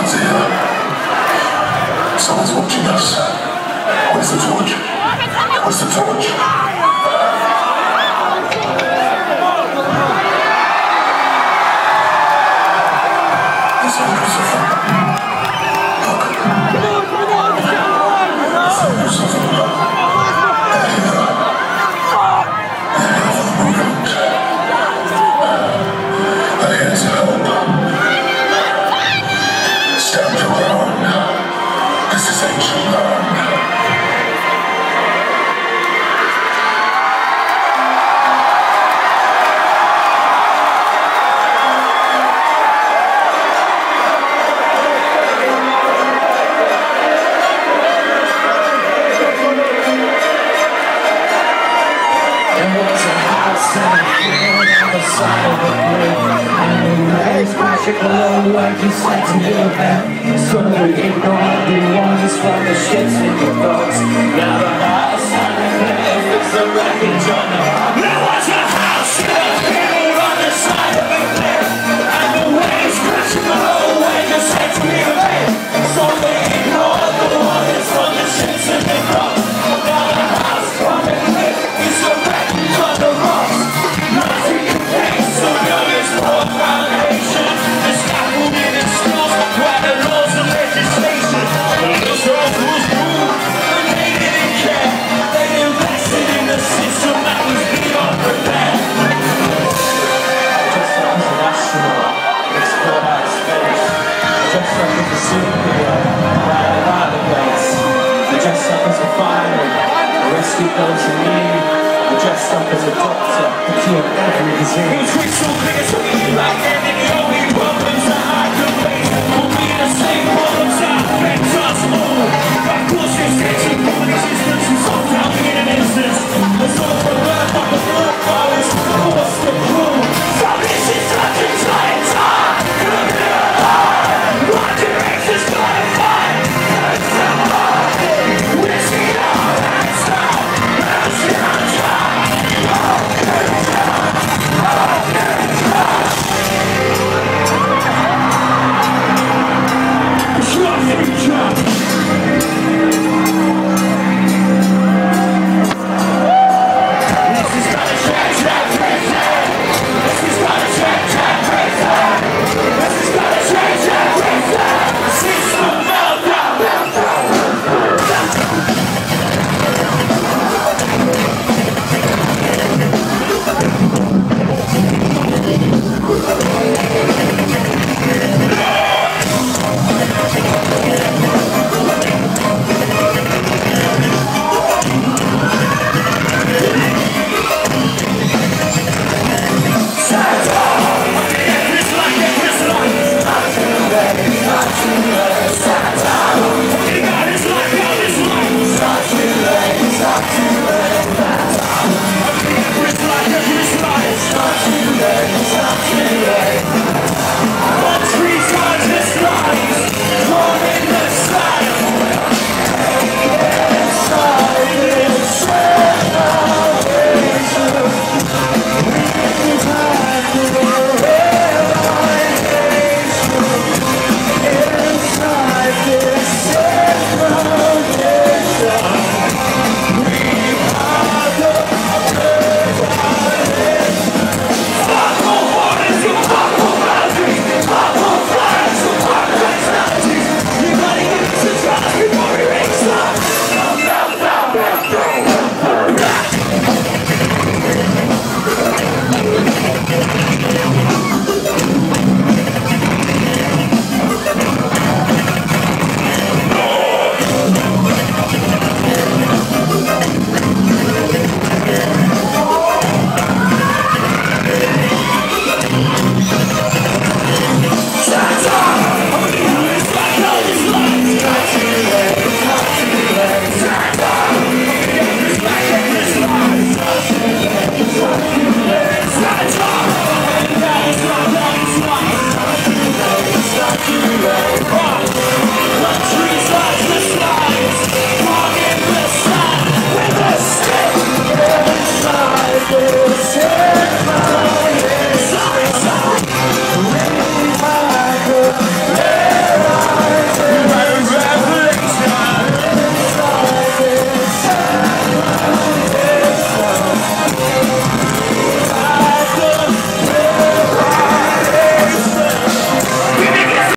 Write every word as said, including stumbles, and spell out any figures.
Someone's here. Someone's watching us. Where's the torch? Where's the torch? There's hundreds of them. Look. There's hundreds of them. They're here. They're here for the movement. They're here to help. Stand your ground. This is ancient land. Like you said to me about so we ignore the ones from the ships in the boats. Now the house on the cliff is the wreckage on the rock. There was a house in a hill on the side of a cliff, and the waves crashing below when you said to me about so we ignore the ones from the ships in the boats. Now the house on the cliff is the wreckage on the rocks. Nothing can take so young as poor foundation. Dressed up as a fireman, rescue those in need. Dressed up as a doctor, to cure every disease. It was crystal clear to me like any